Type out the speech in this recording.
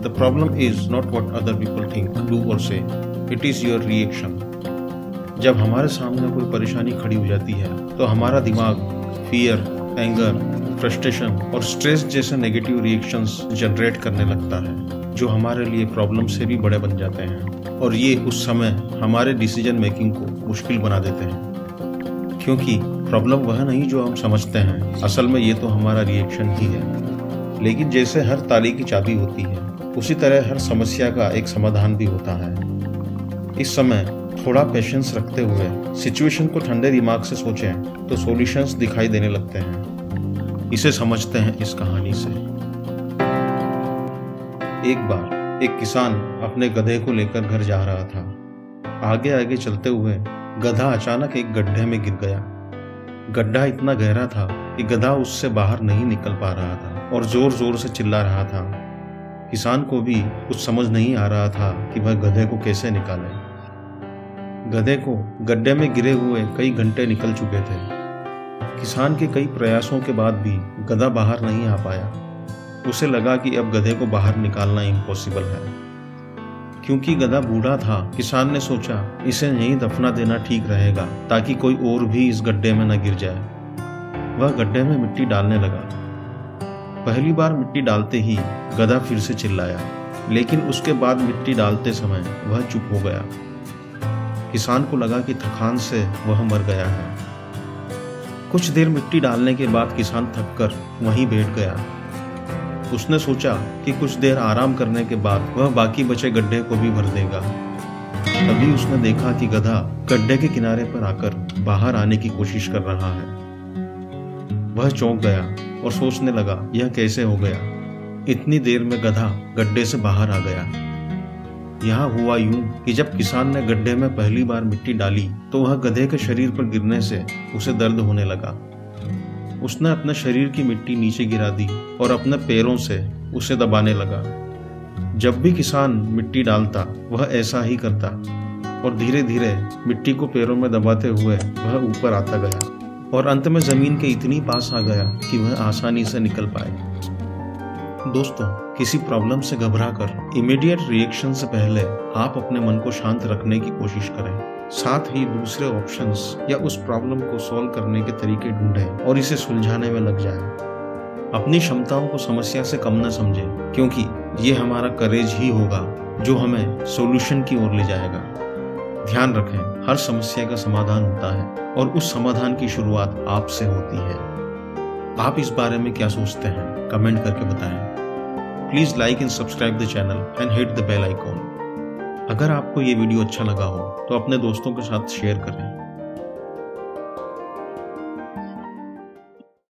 The problem is not what other people think, do or say. It is your reaction. जब हमारे सामने कोई परेशानी खड़ी हो जाती है तो हमारा दिमाग फियर, एंगर, फ्रस्ट्रेशन और स्ट्रेस जैसे नेगेटिव रिएक्शंस जनरेट करने लगता है, जो हमारे लिए प्रॉब्लम से भी बड़े बन जाते हैं और ये उस समय हमारे डिसीजन मेकिंग को मुश्किल बना देते हैं। क्योंकि प्रॉब्लम वह नहीं जो हम समझते हैं, असल में ये तो हमारा रिएक्शन ही है। लेकिन जैसे हर ताले की चाबी होती है, उसी तरह हर समस्या का एक समाधान भी होता है। इस समय थोड़ा पेशेंस रखते हुए सिचुएशन को ठंडे दिमाग से सोचें तो सॉल्यूशंस दिखाई देने लगते हैं। इसे समझते हैं इस कहानी से। एक बार एक किसान अपने गधे को लेकर घर जा रहा था। आगे आगे चलते हुए गधा अचानक एक गड्ढे में गिर गया। गड्ढा इतना गहरा था कि गधा उससे बाहर नहीं निकल पा रहा था और जोर जोर से चिल्ला रहा था। किसान को भी कुछ समझ नहीं आ रहा था कि वह गधे को कैसे निकाले। गधे को गड्ढे में गिरे हुए कई घंटे निकल चुके थे। किसान के कई प्रयासों के बाद भी गधा बाहर नहीं आ पाया। उसे लगा कि अब गधे को बाहर निकालना इम्पॉसिबल है। क्योंकि गधा बूढ़ा था, किसान ने सोचा इसे यहीं दफना देना ठीक रहेगा ताकि कोई और भी इस गड्ढे में न गिर जाए। वह गड्ढे में मिट्टी डालने लगा। पहली बार मिट्टी डालते ही गधा फिर से चिल्लाया, लेकिन उसके बाद मिट्टी डालते समय वह चुप हो गया। किसान को लगा कि थकान से वह मर गया है। कुछ देर मिट्टी डालने के बाद किसान थककर वहीं बैठ गया। उसने सोचा कि कुछ देर आराम करने के बाद वह बाकी बचे गड्ढे को भी भर देगा। तभी उसने देखा कि गधा गड्ढे के किनारे पर आकर बाहर आने की कोशिश कर रहा है। वह चौंक गया और सोचने लगा, यह कैसे हो गया? इतनी देर में गधा गड्ढे से बाहर आ गया। यहाँ हुआ यूं कि जब किसान ने गड्ढे में पहली बार मिट्टी डाली तो वह गधे के शरीर पर गिरने से उसे दर्द होने लगा। उसने अपने शरीर की मिट्टी नीचे गिरा दी और अपने पैरों से उसे दबाने लगा। जब भी किसान मिट्टी डालता वह ऐसा ही करता और धीरे धीरे मिट्टी को पैरों में दबाते हुए वह ऊपर आता गया और अंत में जमीन के इतनी पास आ गया कि वह आसानी से निकल पाए। दोस्तों, किसी प्रॉब्लम से घबराकर इमीडिएट रिएक्शन से पहले आप अपने मन को शांत रखने की कोशिश करें। साथ ही दूसरे ऑप्शंस या उस प्रॉब्लम को सॉल्व करने के तरीके ढूंढें और इसे सुलझाने में लग जाएं। अपनी क्षमताओं को समस्या से कम न समझें, क्योंकि ये हमारा करेज ही होगा जो हमें सॉल्यूशन की ओर ले जाएगा। ध्यान रखें, हर समस्या का समाधान होता है और उस समाधान की शुरुआत आपसे होती है। आप इस बारे में क्या सोचते हैं? कमेंट करके बताएं। Please like and subscribe the channel and hit the bell icon. अगर आपको ये वीडियो अच्छा लगा हो तो अपने दोस्तों के साथ शेयर करें।